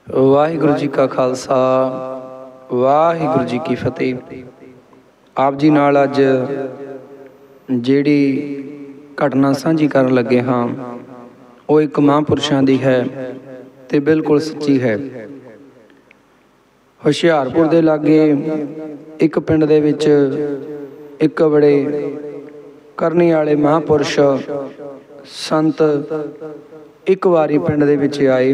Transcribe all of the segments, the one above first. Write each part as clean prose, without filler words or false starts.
ਵਾਹਿਗੁਰੂ ਜੀ ਕਾ ਖਾਲਸਾ ਵਾਹਿਗੁਰੂ ਜੀ ਕੀ ਫਤਿਹ। ਆਪ ਜੀ ਨਾਲ ਅੱਜ ਜਿਹੜੀ ਘਟਨਾ ਸਾਂਝੀ ਕਰਨ ਲੱਗੇ ਹਾਂ ਉਹ ਇੱਕ ਮਹਾਂਪੁਰਸ਼ਾਂ ਦੀ ਹੈ ਤੇ ਬਿਲਕੁਲ ਸੱਚੀ ਹੈ। ਹੁਸ਼ਿਆਰਪੁਰ ਦੇ ਲਾਗੇ ਇੱਕ ਪਿੰਡ ਦੇ ਵਿੱਚ ਇੱਕ ਬੜੇ ਕਰਨੀ ਵਾਲੇ ਮਹਾਂਪੁਰਸ਼ ਸੰਤ ਇੱਕ ਵਾਰੀ ਪਿੰਡ ਦੇ ਵਿੱਚ ਆਏ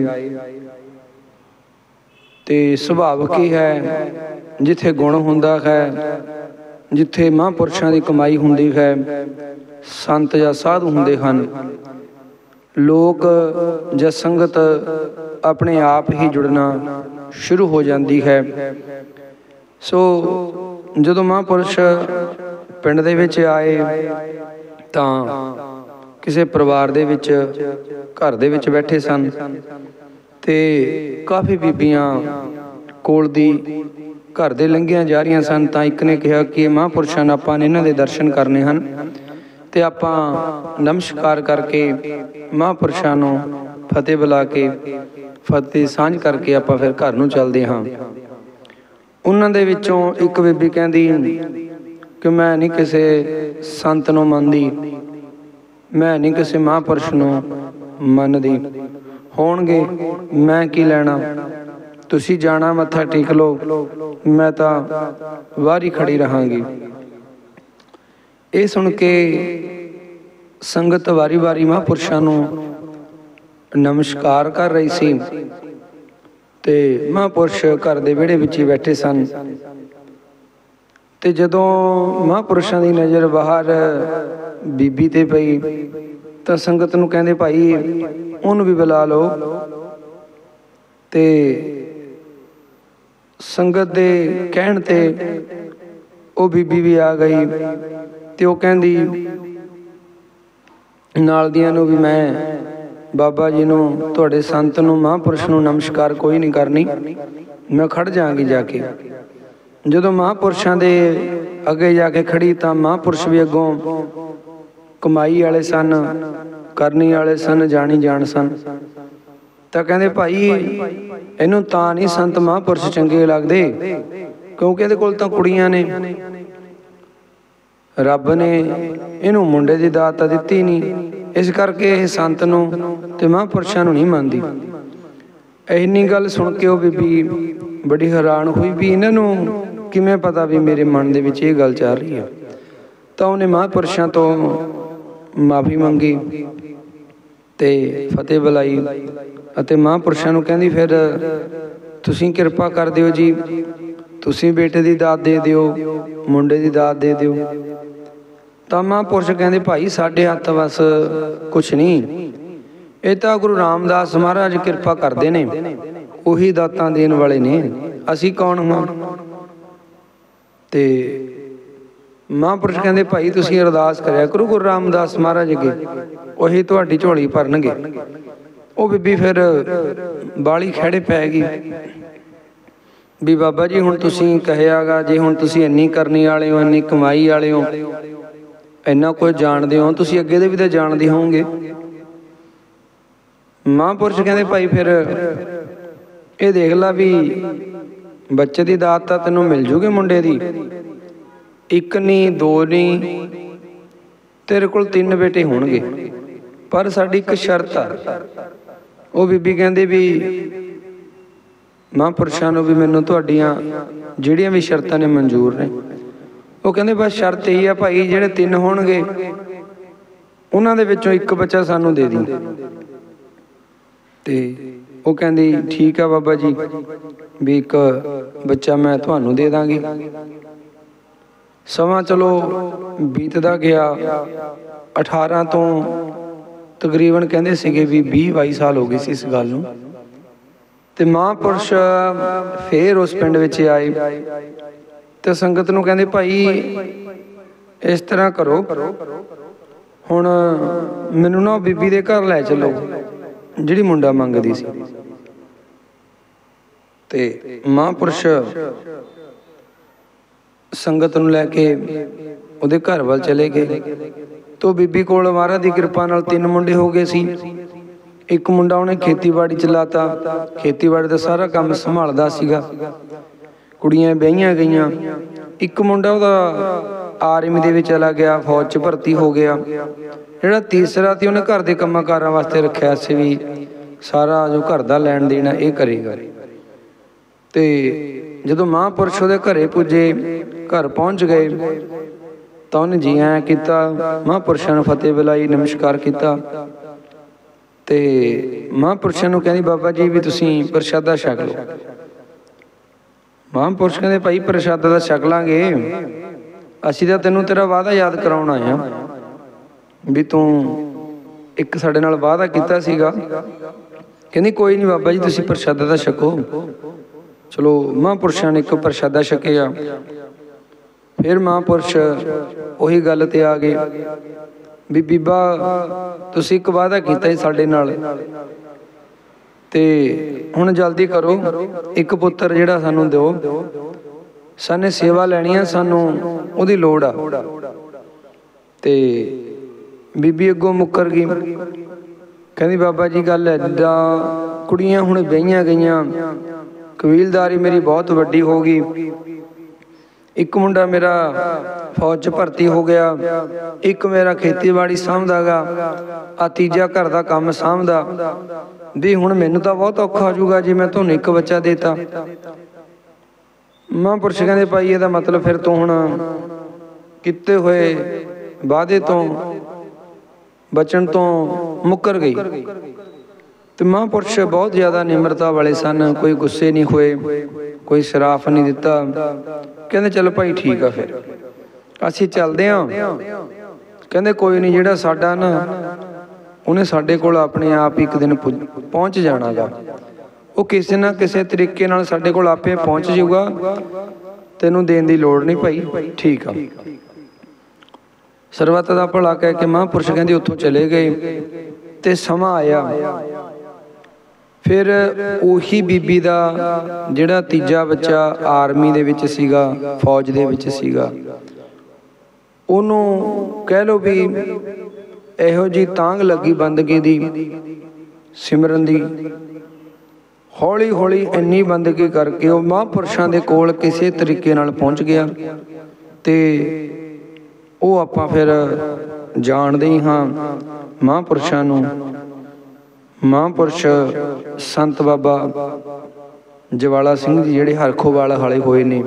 ਤੇ ਸੁਭਾਵਿਕ ਹੀ ਹੈ, ਜਿੱਥੇ ਗੁਣ ਹੁੰਦਾ ਹੈ, ਜਿੱਥੇ ਮਹਾਂਪੁਰਸ਼ਾਂ ਦੀ ਕਮਾਈ ਹੁੰਦੀ ਹੈ, ਸੰਤ ਜਾਂ ਸਾਧੂ ਹੁੰਦੇ ਹਨ, ਲੋਕ ਜਾਂ ਸੰਗਤ ਆਪਣੇ ਆਪ ਹੀ ਜੁੜਨਾ ਸ਼ੁਰੂ ਹੋ ਜਾਂਦੀ ਹੈ। ਸੋ ਜਦੋਂ ਮਹਾਂਪੁਰਸ਼ ਪਿੰਡ ਦੇ ਵਿੱਚ ਆਏ ਤਾਂ ਕਿਸੇ ਪਰਿਵਾਰ ਦੇ ਵਿੱਚ ਘਰ ਦੇ ਵਿੱਚ ਬੈਠੇ ਸਨ ਤੇ ਕਾਫੀ ਬੀਬੀਆਂ ਕੋਲ ਦੀ ਘਰ ਦੇ ਲੰਘੀਆਂ ਜਾ ਰਹੀਆਂ ਸਨ। ਤਾਂ ਇੱਕ ਨੇ ਕਿਹਾ ਕਿ ਮਹਾਂਪੁਰਸ਼ਾਂ ਨੂੰ ਆਪਾਂ ਨੇ ਇਹਨਾਂ ਦੇ ਦਰਸ਼ਨ ਕਰਨੇ ਹਨ ਤੇ ਆਪਾਂ ਨਮਸਕਾਰ ਕਰਕੇ ਮਹਾਂਪੁਰਸ਼ਾਂ ਨੂੰ ਫਤਿਹ ਬੁਲਾ ਕੇ ਫਤਿਹ ਸਾਂਝ ਕਰਕੇ ਆਪਾਂ ਫਿਰ ਘਰ ਨੂੰ ਚੱਲਦੇ ਹਾਂ। ਉਹਨਾਂ ਦੇ ਵਿੱਚੋਂ ਇੱਕ ਬੀਬੀ ਕਹਿੰਦੀ ਕਿ ਮੈਂ ਨਹੀਂ ਕਿਸੇ ਸੰਤ ਨੂੰ ਮੰਨਦੀ, ਮੈਂ ਨਹੀਂ ਕਿਸੇ ਮਹਾਂਪੁਰਸ਼ ਨੂੰ ਮੰਨਦੀ, ਹੋਣਗੇ ਮੈਂ ਕੀ ਲੈਣਾ, ਤੁਸੀਂ ਜਾਣਾ ਮੱਥਾ ਟੇਕ ਲਓ, ਮੈਂ ਤਾਂ ਵਾਰੀ ਖੜੀ ਰਹਾਂਗੀ। ਇਹ ਸੁਣ ਕੇ ਸੰਗਤ ਵਾਰੀ ਵਾਰੀ ਮਹਾਂਪੁਰਸ਼ਾਂ ਨੂੰ ਨਮਸਕਾਰ ਕਰ ਰਹੀ ਸੀ ਤੇ ਮਹਾਂਪੁਰਸ਼ ਘਰ ਦੇ ਵਿਹੜੇ ਵਿੱਚ ਹੀ ਬੈਠੇ ਸਨ। ਤੇ ਜਦੋਂ ਮਹਾਂਪੁਰਸ਼ਾਂ ਦੀ ਨਜ਼ਰ ਬਾਹਰ ਬੀਬੀ ਤੇ ਪਈ ਤਾਂ ਸੰਗਤ ਨੂੰ ਕਹਿੰਦੇ ਭਾਈ ਉਹਨੂੰ ਵੀ ਬੁਲਾ ਲਓ। ਤੇ ਸੰਗਤ ਦੇ ਕਹਿਣ ਤੇ ਉਹ ਬੀਬੀ ਵੀ ਆ ਗਈ ਤੇ ਉਹ ਕਹਿੰਦੀ ਨਾਲ ਦੀਆਂ ਨੂੰ ਵੀ ਮੈਂ ਬਾਬਾ ਜੀ ਨੂੰ, ਤੁਹਾਡੇ ਸੰਤ ਨੂੰ, ਮਹਾਂਪੁਰਸ਼ ਨੂੰ ਨਮਸਕਾਰ ਕੋਈ ਨਹੀਂ ਕਰਨੀ, ਮੈਂ ਖੜ ਜਾਵਾਂਗੀ ਜਾ ਕੇ। ਜਦੋਂ ਮਹਾਂਪੁਰਸ਼ਾਂ ਦੇ ਅੱਗੇ ਜਾ ਕੇ ਖੜੀ ਤਾਂ ਮਹਾਂਪੁਰਸ਼ ਵੀ ਅੱਗੋਂ ਕਮਾਈ ਵਾਲੇ ਸਨ, ਕਰਨੀ ਵਾਲੇ ਸਨ, ਜਾਣੀ ਜਾਣ ਸਨ। ਤਾਂ ਕਹਿੰਦੇ ਭਾਈ ਇਹਨੂੰ ਤਾਂ ਨਹੀਂ ਸੰਤ ਮਹਾਂਪੁਰਸ਼ ਚੰਗੇ ਲੱਗਦੇ ਕਿਉਂਕਿ ਇਹਦੇ ਕੋਲ ਤਾਂ ਕੁੜੀਆਂ ਨੇ, ਰੱਬ ਨੇ ਇਹਨੂੰ ਮੁੰਡੇ ਦੀ ਦਾਤ ਤਾਂ ਦਿੱਤੀ ਨਹੀਂ, ਇਸ ਕਰਕੇ ਇਹ ਸੰਤ ਨੂੰ ਤੇ ਮਹਾਂਪੁਰਸ਼ਾਂ ਨੂੰ ਨਹੀਂ ਮੰਨਦੀ। ਇੰਨੀ ਗੱਲ ਸੁਣ ਕੇ ਉਹ ਬੀਬੀ ਬੜੀ ਹੈਰਾਨ ਹੋਈ ਵੀ ਇਹਨਾਂ ਨੂੰ ਕਿਵੇਂ ਪਤਾ ਵੀ ਮੇਰੇ ਮਨ ਦੇ ਵਿੱਚ ਇਹ ਗੱਲ ਚੱਲ ਰਹੀ ਹੈ। ਤਾਂ ਉਹਨੇ ਮਹਾਂਪੁਰਸ਼ਾਂ ਤੋਂ ਮਾਫੀ ਮੰਗੀ ਤੇ ਫਤਿਹ ਬੁਲਾਈ ਅਤੇ ਮਹਾਂਪੁਰਸ਼ਾਂ ਨੂੰ ਕਹਿੰਦੀ ਫਿਰ ਤੁਸੀਂ ਕਿਰਪਾ ਕਰ ਦਿਓ ਜੀ, ਤੁਸੀਂ ਬੇਟੇ ਦੀ ਦਾਤ ਦੇ ਦਿਓ, ਮੁੰਡੇ ਦੀ ਦਾਤ ਦੇ ਦਿਓ। ਤਾਂ ਮਹਾਂਪੁਰਸ਼ ਕਹਿੰਦੇ ਭਾਈ ਸਾਡੇ ਹੱਥ ਬਸ ਕੁਛ ਨਹੀਂ, ਇਹ ਤਾਂ ਗੁਰੂ ਰਾਮਦਾਸ ਮਹਾਰਾਜ ਕਿਰਪਾ ਕਰਦੇ ਨੇ, ਉਹੀ ਦਾਤਾਂ ਦੇਣ ਵਾਲੇ ਨੇ, ਅਸੀਂ ਕੌਣ ਹਾਂ। ਤੇ ਮਹਾਂਪੁਰਸ਼ ਕਹਿੰਦੇ ਭਾਈ ਤੁਸੀਂ ਅਰਦਾਸ ਕਰਿਆ ਕਰੋ ਗੁਰੂ ਰਾਮਦਾਸ ਮਹਾਰਾਜ ਅੱਗੇ, ਉਹੀ ਤੁਹਾਡੀ ਝੋਲੀ ਭਰਨਗੇ। ਉਹ ਬੀਬੀ ਫਿਰ ਬਾਲੀ ਖਹਿੜੇ ਪੈ ਗਈ ਵੀ ਬਾਬਾ ਜੀ ਹੁਣ ਤੁਸੀਂ ਕਹਿਆਗਾ, ਜੇ ਹੁਣ ਤੁਸੀਂ ਇੰਨੀ ਕਰਨੀ ਵਾਲੇ ਹੋ, ਇੰਨੀ ਕਮਾਈ ਵਾਲੇ ਹੋ, ਇੰਨਾ ਕੁਝ ਜਾਣਦੇ ਹੋ, ਤੁਸੀਂ ਅੱਗੇ ਦੇ ਵੀ ਤਾਂ ਜਾਣਦੇ ਹੋਵੋਗੇ। ਮਹਾਂਪੁਰਸ਼ ਕਹਿੰਦੇ ਭਾਈ ਫਿਰ ਇਹ ਦੇਖ ਲਾ ਵੀ ਬੱਚੇ ਦੀ ਦਾਤ ਤਾਂ ਤੈਨੂੰ ਮਿਲ ਜੂਗੀ ਮੁੰਡੇ ਦੀ, ਇੱਕ ਨਹੀਂ ਦੋ ਨਹੀਂ, ਤੇਰੇ ਕੋਲ 3 ਬੇਟੇ ਹੋਣਗੇ, ਪਰ ਸਾਡੀ ਇੱਕ ਸ਼ਰਤ ਆ। ਉਹ ਬੀਬੀ ਕਹਿੰਦੀ ਵੀ ਮਹਾਂਪੁਰਸ਼ਾਂ ਨੂੰ ਵੀ ਮੈਨੂੰ ਤੁਹਾਡੀਆਂ ਜਿਹੜੀਆਂ ਵੀ ਸ਼ਰਤਾਂ ਨੇ ਮਨਜ਼ੂਰ ਨੇ। ਉਹ ਕਹਿੰਦੇ ਬਸ ਸ਼ਰਤ ਇਹੀ ਆ ਭਾਈ ਜਿਹੜੇ 3 ਹੋਣਗੇ ਉਹਨਾਂ ਦੇ ਵਿੱਚੋਂ ਇੱਕ ਬੱਚਾ ਸਾਨੂੰ ਦੇ ਦੀ। ਤੇ ਉਹ ਕਹਿੰਦੀ ਠੀਕ ਆ ਬਾਬਾ ਜੀ, ਵੀ ਇੱਕ ਬੱਚਾ ਮੈਂ ਤੁਹਾਨੂੰ ਦੇ ਦਾਂਗੀ। ਸਮਾਂ ਚਲੋ ਬੀਤਦਾ ਗਿਆ, 18 ਤੋਂ ਤਕਰੀਬਨ ਕਹਿੰਦੇ ਸੀਗੇ ਵੀ 20-22 ਸਾਲ ਹੋ ਗਏ ਸੀ ਇਸ ਗੱਲ ਨੂੰ। ਤੇ ਮਹਾਂਪੁਰਸ਼ ਫੇਰ ਉਸ ਪਿੰਡ ਵਿੱਚ ਆਏ ਤੇ ਸੰਗਤ ਨੂੰ ਕਹਿੰਦੇ ਭਾਈ ਇਸ ਤਰ੍ਹਾਂ ਕਰੋ, ਹੁਣ ਮੈਨੂੰ ਨਾ ਬੀਬੀ ਦੇ ਘਰ ਲੈ ਚੱਲੋ ਜਿਹੜੀ ਮੁੰਡਾ ਮੰਗਦੀ ਸੀ। ਤੇ ਮਹਾਂਪੁਰਸ਼ ਸੰਗਤ ਨੂੰ ਲੈ ਕੇ ਉਹਦੇ ਘਰ ਵੱਲ ਚਲੇ ਗਏ। ਤੋ ਬੀਬੀ ਕੋਲ ਮਹਾਰਾਜ ਦੀ ਕਿਰਪਾ ਨਾਲ 3 ਮੁੰਡੇ ਹੋ ਗਏ ਸੀ। ਇੱਕ ਮੁੰਡਾ ਉਹਨੇ ਖੇਤੀਬਾੜੀ ਚ ਲਾਤਾ, ਖੇਤੀਬਾੜੀ ਦਾ ਸਾਰਾ ਕੰਮ ਸੰਭਾਲਦਾ ਸੀਗਾ। ਕੁੜੀਆਂ ਵਿਆਹੀਆਂ ਗਈਆਂ। ਇੱਕ ਮੁੰਡਾ ਉਹਦਾ ਆਰਮੀ ਦੇ ਵਿੱਚ ਚਲਾ ਗਿਆ, ਫੌਜ 'ਚ ਭਰਤੀ ਹੋ ਗਿਆ। ਜਿਹੜਾ ਤੀਸਰਾ ਸੀ ਉਹਨੇ ਘਰ ਦੇ ਕੰਮਾਂ ਕਾਰਾਂ ਵਾਸਤੇ ਰੱਖਿਆ ਸੀ ਵੀ ਸਾਰਾ ਜੋ ਘਰ ਦਾ ਲੈਣ ਦੇਣ ਇਹ ਕਰੇਗਾ। ਤੇ ਜਦੋਂ ਮਹਾਂਪੁਰਸ਼ ਉਹਦੇ ਘਰੇ ਪੁੱਜੇ, ਘਰ ਪਹੁੰਚ ਗਏ ਤਾਂ ਉਹਨੇ ਜੀ ਆਇਆਂ ਕੀਤਾ, ਮਹਾਂਪੁਰਸ਼ਾਂ ਨੂੰ ਫਤਿਹ ਬੁਲਾਈ, ਨਮਸਕਾਰ ਕੀਤਾ। ਤੇ ਮਹਾਂਪੁਰਸ਼ਾਂ ਨੂੰ ਕਹਿੰਦੀ ਬਾਬਾ ਜੀ ਵੀ ਤੁਸੀਂ ਪ੍ਰਸ਼ਾਦਾ ਛਕ ਲਓ। ਮਹਾਂਪੁਰਸ਼ ਕਹਿੰਦੇ ਭਾਈ ਪ੍ਰਸ਼ਾਦਾ ਤਾਂ ਛਕ ਲਾਂਗੇ, ਅਸੀਂ ਤਾਂ ਤੈਨੂੰ ਤੇਰਾ ਵਾਅਦਾ ਯਾਦ ਕਰਾਉਣ ਆਏ ਹਾਂ ਵੀ ਤੂੰ ਇੱਕ ਸਾਡੇ ਨਾਲ ਵਾਅਦਾ ਕੀਤਾ ਸੀਗਾ। ਕਹਿੰਦੀ ਕੋਈ ਨਹੀਂ ਬਾਬਾ ਜੀ ਤੁਸੀਂ ਪ੍ਰਸ਼ਾਦਾ ਤਾਂ ਛਕੋ। ਚਲੋ ਮਹਾਂਪੁਰਸ਼ਾਂ ਨੇ ਇੱਕ ਪ੍ਰਸ਼ਾਦਾ ਛਕਿਆ। ਫਿਰ ਮਹਾਂਪੁਰਸ਼ ਉਹੀ ਗੱਲ ਤੇ ਆ ਗਏ ਵੀ ਬੀਬਾ ਤੁਸੀਂ ਇੱਕ ਵਾਅਦਾ ਕੀਤਾ ਸੀ ਸਾਡੇ ਨਾਲ ਤੇ ਹੁਣ ਜਲਦੀ ਕਰੋ, ਇੱਕ ਪੁੱਤਰ ਜਿਹੜਾ ਸਾਨੂੰ ਦਿਓ, ਸਾਨੇ ਸੇਵਾ ਲੈਣੀ ਆ, ਸਾਨੂੰ ਉਹਦੀ ਲੋੜ ਆ। ਤੇ ਬੀਬੀ ਅੱਗੋਂ ਮੁੱਕਰ ਗਈ, ਕਹਿੰਦੀ ਬਾਬਾ ਜੀ ਗੱਲ ਐਦਾਂ, ਕੁੜੀਆਂ ਹੁਣ ਵਿਆਹੀਆਂ ਗਈਆਂ, ਕਬੀਲਦਾਰੀ ਮੇਰੀ ਬਹੁਤ ਵੱਡੀ ਹੋ ਗਈ, ਇੱਕ ਮੁੰਡਾ ਮੇਰਾ ਫੌਜ 'ਚ ਭਰਤੀ ਹੋ ਗਿਆ, ਇੱਕ ਮੇਰਾ ਖੇਤੀਬਾੜੀ ਸਾਂਭਦਾ ਗਾ, ਆ ਤੀਜਾ ਘਰ ਦਾ ਕੰਮ ਸਾਂਭਦਾ ਵੀ ਹੁਣ ਮੈਨੂੰ ਤਾਂ ਬਹੁਤ ਔਖਾ ਹੋ ਜਾਊਗਾ ਜੇ ਮੈਂ ਤੁਹਾਨੂੰ ਇੱਕ ਬੱਚਾ ਦੇਤਾ। ਮਹਾਂਪੁਰਸ਼ ਕਹਿੰਦੇ ਭਾਈ ਇਹਦਾ ਮਤਲਬ ਫਿਰ ਤੂੰ ਹੁਣ ਕੀਤੇ ਹੋਏ ਵਾਅਦੇ ਤੋਂ ਬਚਣ ਤੋਂ ਮੁੱਕਰ ਗਈ। ਤੇ ਮਹਾਂਪੁਰਸ਼ ਬਹੁਤ ਜ਼ਿਆਦਾ ਨਿਮਰਤਾ ਵਾਲੇ ਸਨ, ਕੋਈ ਗੁੱਸੇ ਨਹੀਂ ਹੋਏ, ਕੋਈ ਸ਼ਰਾਫ ਨਹੀਂ ਦਿੱਤਾ। ਕਹਿੰਦੇ ਚੱਲ ਭਾਈ ਠੀਕ ਆ ਫਿਰ ਅਸੀਂ ਚੱਲਦੇ ਹਾਂ। ਕਹਿੰਦੇ ਕੋਈ ਨਹੀਂ, ਜਿਹੜਾ ਸਾਡਾ ਨਾ ਉਹਨੇ ਸਾਡੇ ਕੋਲ ਆਪਣੇ ਆਪ ਇੱਕ ਦਿਨ ਪਹੁੰਚ ਜਾਣਾ ਗਾ, ਉਹ ਕਿਸੇ ਨਾ ਕਿਸੇ ਤਰੀਕੇ ਨਾਲ ਸਾਡੇ ਕੋਲ ਆਪੇ ਪਹੁੰਚ ਜਾਊਗਾ, ਤੈਨੂੰ ਦੇਣ ਦੀ ਲੋੜ ਨਹੀਂ ਭਾਈ, ਠੀਕ ਆ। ਸਰਬੱਤ ਦਾ ਭਲਾ ਕਹਿ ਕੇ ਮਹਾਂਪੁਰਸ਼ ਕਹਿੰਦੇ ਉੱਥੋਂ ਚਲੇ ਗਏ। ਤੇ ਸਮਾਂ ਆਇਆ, ਫਿਰ ਉਹੀ ਬੀਬੀ ਦਾ ਜਿਹੜਾ ਤੀਜਾ ਬੱਚਾ ਆਰਮੀ ਦੇ ਵਿੱਚ ਸੀਗਾ, ਫੌਜ ਦੇ ਵਿੱਚ ਸੀਗਾ, ਉਹਨੂੰ ਕਹਿ ਲਓ ਵੀ ਇਹੋ ਜਿਹੀ ਤਾਂਘ ਲੱਗੀ ਬੰਦਗੀ ਦੀ, ਸਿਮਰਨ ਦੀ, ਹੌਲੀ ਹੌਲੀ ਇੰਨੀ ਬੰਦਗੀ ਕਰਕੇ ਉਹ ਮਹਾਂਪੁਰਸ਼ਾਂ ਦੇ ਕੋਲ ਕਿਸੇ ਤਰੀਕੇ ਨਾਲ ਪਹੁੰਚ ਗਿਆ। ਤੇ ਉਹ ਆਪਾਂ ਫਿਰ ਜਾਣਦੇ ਹੀ ਹਾਂ ਮਹਾਂਪੁਰਸ਼ਾਂ ਨੂੰ। ਮਹਾਂਪੁਰਸ਼ ਸੰਤ ਬਾਬਾ ਜਵਾਲਾ ਸਿੰਘ ਜੀ ਜਿਹੜੇ ਹਰਖੋਵਾਲ ਵਾਲੇ ਹੋਏ ਨੇ,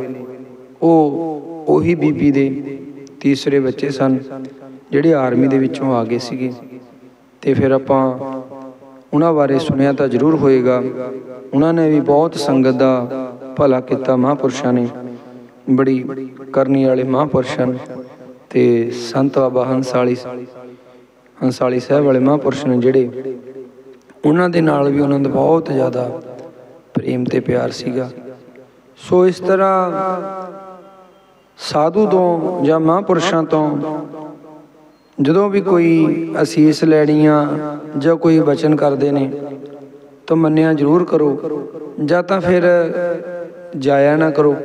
ਉਹ ਉਹੀ ਬੀਬੀ ਦੇ ਤੀਸਰੇ ਬੱਚੇ ਸਨ ਜਿਹੜੇ ਆਰਮੀ ਦੇ ਵਿੱਚੋਂ ਆ ਗਏ ਸੀਗੇ। ਤੇ ਫਿਰ ਆਪਾਂ ਉਹਨਾਂ ਬਾਰੇ ਸੁਣਿਆ ਤਾਂ ਜ਼ਰੂਰ ਹੋਏਗਾ, ਉਹਨਾਂ ਨੇ ਵੀ ਬਹੁਤ ਸੰਗਤ ਦਾ ਭਲਾ ਕੀਤਾ। ਮਹਾਂਪੁਰਸ਼ਾਂ ਨੇ ਬੜੀ ਕਰਨੀ ਵਾਲੇ ਮਹਾਂਪੁਰਸ਼ਾਂ ਨੇ। ਤੇ ਸੰਤ ਬਾਬਾ ਹੰਸਾਲੀ ਸਾਹਿਬ ਵਾਲੇ ਮਹਾਂਪੁਰਸ਼ ਨੇ ਜਿਹੜੇ, ਉਹਨਾਂ ਦੇ ਨਾਲ ਵੀ ਉਹਨਾਂ ਦਾ ਬਹੁਤ ਜ਼ਿਆਦਾ ਪ੍ਰੇਮ ਤੇ ਪਿਆਰ ਸੀਗਾ। ਸੋ ਇਸ ਤਰ੍ਹਾਂ ਸਾਧੂ ਤੋਂ ਜਾਂ ਮਹਾਂਪੁਰਸ਼ਾਂ ਤੋਂ ਜਦੋਂ ਵੀ ਕੋਈ ਅਸੀਸ ਲੈਣੀ ਆ ਜਾਂ ਕੋਈ ਬਚਨ ਕਰਦੇ ਨੇ ਤਾਂ ਮੰਨਿਆ ਜ਼ਰੂਰ ਕਰੋ, ਜਾਂ ਤਾਂ ਫਿਰ ਜਾਇਆ ਨਾ ਕਰੋ।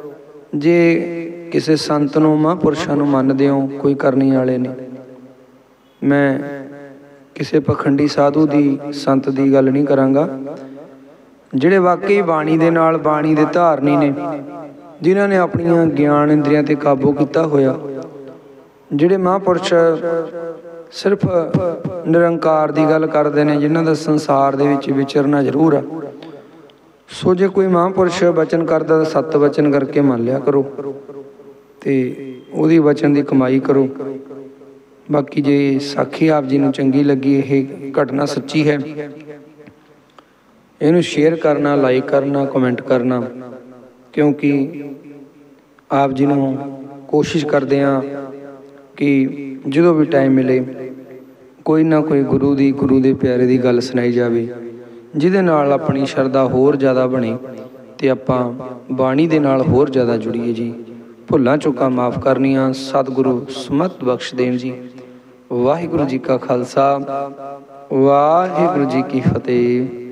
ਜੇ ਕਿਸੇ ਸੰਤ ਨੂੰ ਮਹਾਂਪੁਰਸ਼ਾਂ ਨੂੰ ਮੰਨਦੇ ਹੋ, ਕੋਈ ਕਰਨੀ ਵਾਲੇ ਨੇ, ਮੈਂ ਕਿਸੇ ਪਖੰਡੀ ਸਾਧੂ ਦੀ ਸੰਤ ਦੀ ਗੱਲ ਨਹੀਂ ਕਰਾਂਗਾ, ਜਿਹੜੇ ਵਾਕਈ ਬਾਣੀ ਦੇ ਨਾਲ, ਬਾਣੀ ਦੇ ਧਾਰਨੀ ਨੇ, ਜਿਨ੍ਹਾਂ ਨੇ ਆਪਣੀਆਂ ਗਿਆਨ ਇੰਦਰੀਆਂ ਤੇ ਕਾਬੂ ਕੀਤਾ ਹੋਇਆ, ਜਿਹੜੇ ਮਹਾਂਪੁਰਸ਼ ਸਿਰਫ ਨਿਰੰਕਾਰ ਦੀ ਗੱਲ ਕਰਦੇ ਨੇ, ਜਿਨ੍ਹਾਂ ਦਾ ਸੰਸਾਰ ਦੇ ਵਿੱਚ ਵਿਚਰਨਾ ਜ਼ਰੂਰ ਆ। ਸੋ ਜੇ ਕੋਈ ਮਹਾਂਪੁਰਸ਼ ਬਚਨ ਕਰਦਾ ਤਾਂ ਸੱਤ ਬਚਨ ਕਰਕੇ ਮੰਨ ਲਿਆ ਕਰੋ ਤੇ ਉਹਦੀ ਬਚਨ ਦੀ ਕਮਾਈ ਕਰੋ। ਬਾਕੀ ਜੇ ਸਾਖੀ ਆਪ ਜੀ ਨੂੰ ਚੰਗੀ ਲੱਗੀ, ਇਹ ਘਟਨਾ ਸੱਚੀ ਹੈ, ਇਹਨੂੰ ਸ਼ੇਅਰ ਕਰਨਾ, ਲਾਈਕ ਕਰਨਾ, ਕਮੈਂਟ ਕਰਨਾ, ਕਿਉਂਕਿ ਆਪ ਜੀ ਨੂੰ ਕੋਸ਼ਿਸ਼ ਕਰਦੇ ਹਾਂ ਕਿ ਜਦੋਂ ਵੀ ਟਾਈਮ ਮਿਲੇ ਕੋਈ ਨਾ ਕੋਈ ਗੁਰੂ ਦੇ ਪਿਆਰੇ ਦੀ ਗੱਲ ਸੁਣਾਈ ਜਾਵੇ, ਜਿਹਦੇ ਨਾਲ ਆਪਣੀ ਸ਼ਰਧਾ ਹੋਰ ਜ਼ਿਆਦਾ ਬਣੇ ਤੇ ਆਪਾਂ ਬਾਣੀ ਦੇ ਨਾਲ ਹੋਰ ਜ਼ਿਆਦਾ ਜੁੜੀਏ ਜੀ। ਭੁੱਲਾਂ ਚੁੱਕਾਂ ਮਾਫ਼ ਕਰਨੀਆਂ, ਸਤਿਗੁਰੂ ਸਮਤ ਬਖਸ਼ ਦੇਣ ਜੀ। ਵਾਹਿਗੁਰੂ ਜੀ ਕਾ ਖਾਲਸਾ, ਵਾਹਿਗੁਰੂ ਜੀ ਕੀ ਫਤਿਹ।